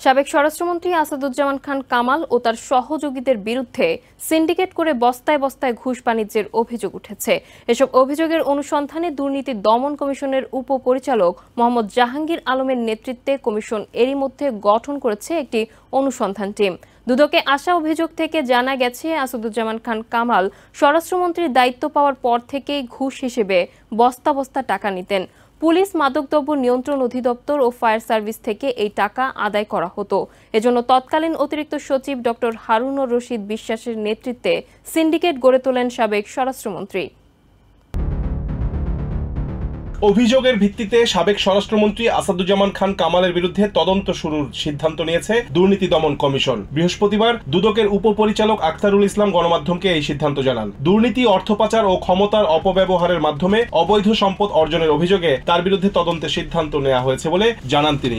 সাবেক স্বরাষ্ট্রমন্ত্রী আসাদুজ্জামান খান কামাল ও তার সহযোগীদের বিরুদ্ধে সিন্ডিকেট করে বস্তায় বস্তায় ঘুষ বাণিজ্যের অভিযোগ উঠেছে। এসব অভিযোগের অনুসন্ধানে দুর্নীতি দমন কমিশনের উপপরিচালক মোহাম্মদ জাহাঙ্গীর আলমের নেতৃত্বে কমিশন এরই মধ্যে গঠন করেছে একটি অনুসন্ধান টিম। দুদকে আসা অভিযোগ থেকে জানা গেছে, আসাদুজ্জামান খান কামাল স্বরাষ্ট্রমন্ত্রীর দায়িত্ব পাওয়ার পর থেকেই ঘুষ হিসেবে বস্তা বস্তা টাকা নিতেন। পুলিশ, মাদকদ্রব্য নিয়ন্ত্রণ অধিদপ্তর ও ফায়ার সার্ভিস থেকে এই টাকা আদায় করা হতো। এজন্য তৎকালীন অতিরিক্ত সচিব ডক্টর হারুনুর রশিদ বিশ্বাসের নেতৃত্বে সিন্ডিকেট গড়ে তোলেন সাবেক স্বরাষ্ট্রমন্ত্রী। অভিযোগের ভিত্তিতে সাবেক স্বরাষ্ট্রমন্ত্রী আসাদুজ্জামান খান কামালের বিরুদ্ধে তদন্ত শুরুর সিদ্ধান্ত নিয়েছে দুর্নীতি দমন কমিশন। বৃহস্পতিবার দুদকের উপপরিচালক আখতারুল ইসলাম গণমাধ্যমকে এই সিদ্ধান্ত জানান। দুর্নীতি, অর্থ পাচার ও ক্ষমতার অপব্যবহারের মাধ্যমে অবৈধ সম্পদ অর্জনের অভিযোগে তার বিরুদ্ধে তদন্তের সিদ্ধান্ত নেওয়া হয়েছে বলে জানান তিনি।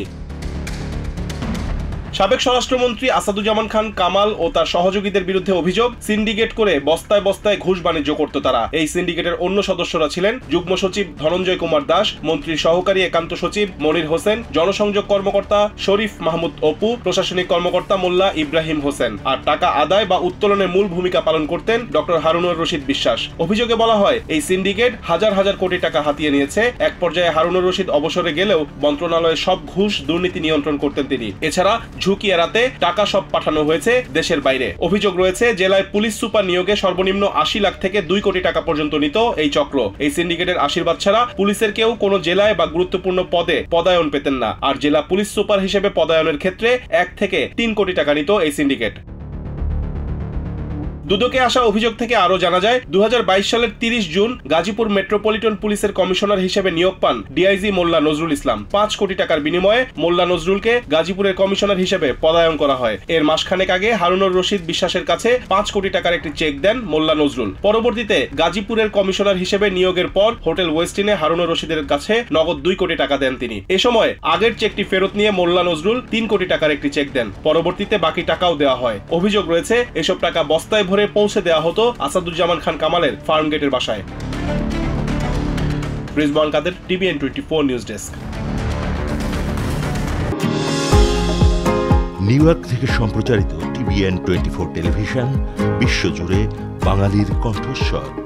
সাবেক স্বরাষ্ট্রমন্ত্রী আসাদুজ্জামান খান কামাল ও তার সহযোগীদের বিরুদ্ধে অভিযোগ, সিন্ডিকেট করে বস্তায় বস্তায় ঘুষ বাণিজ্য করত তারা। এই সিন্ডিকেটের অন্য সদস্যরা ছিলেন যুগ্ম সচিব ধনঞ্জয় কুমার দাস, মন্ত্রীর সহকারী একান্ত সচিব মনির হোসেন, জনসংযোগ কর্মকর্তা শরীফ মাহমুদ অপু, প্রশাসনিক কর্মকর্তা মোল্লা ইব্রাহিম হোসেন। আর টাকা আদায় বা উত্তোলনের মূল ভূমিকা পালন করতেন ডক্টর হারুনুর রশিদ বিশ্বাস। অভিযোগে বলা হয়, এই সিন্ডিকেট হাজার হাজার কোটি টাকা হাতিয়ে নিয়েছে। এক পর্যায়ে হারুনুর রশিদ অবসরে গেলেও মন্ত্রণালয়ে সব ঘুষ দুর্নীতি নিয়ন্ত্রণ করতেন তিনি। এছাড়া ঝুঁকি এড়াতে টাকা সব পাঠানো হয়েছে দেশের বাইরে। অভিযোগ রয়েছে, জেলায় পুলিশ সুপার নিয়োগে সর্বনিম্ন ৮০ লাখ থেকে ২ কোটি টাকা পর্যন্ত নিত এই চক্র। এই সিন্ডিকেটের আশীর্বাদ ছাড়া পুলিশের কেউ কোনো জেলায় বা গুরুত্বপূর্ণ পদে পদায়ন পেতেন না। আর জেলা পুলিশ সুপার হিসেবে পদায়নের ক্ষেত্রে ১ থেকে ৩ কোটি টাকা নিত এই সিন্ডিকেট। দুদকে আসা অভিযোগ থেকে আরো জানা যায়, ২০২২ সালের ৩০ জুন গাজীপুর মেট্রোপলিটন পুলিশের কমিশনার হিসেবে নিয়োগ পান ডিআইজি মোল্লা নজরুল ইসলাম। ৫ কোটি টাকার বিনিময়ে মোল্লা নজরুলকে গাজীপুরের কমিশনার হিসেবে পদায়ন করা হয়। এর মাসখানেক আগে হারুনুর রশিদ বিশ্বাসের কাছে ৫ কোটি টাকার একটি চেক দেন মোল্লা নজরুল। পরবর্তীতে গাজীপুরের কমিশনার হিসেবে নিয়োগের পর হোটেল ওয়েস্টিনে হারুনুর রশিদের কাছে নগদ ২ কোটি টাকা দেন তিনি। এ সময় আগের চেকটি ফেরত নিয়ে মোল্লা নজরুল ৩ কোটি টাকার একটি চেক দেন। পরবর্তীতে বাকি টাকাও দেওয়া হয়। অভিযোগ রয়েছে, এসব টাকা বস্তায় ভরে পৌঁছে দেওয়া হতো আসাদুজ্জামান খান কামালের ফার্মগেটের বাসায়। Rizwan Kader, TVN 24 news desk. New York থেকে সম্প্রচারিত TVN 24 টেলিভিশন বিশ্বজুড়ে বাঙালির কণ্ঠস্বর।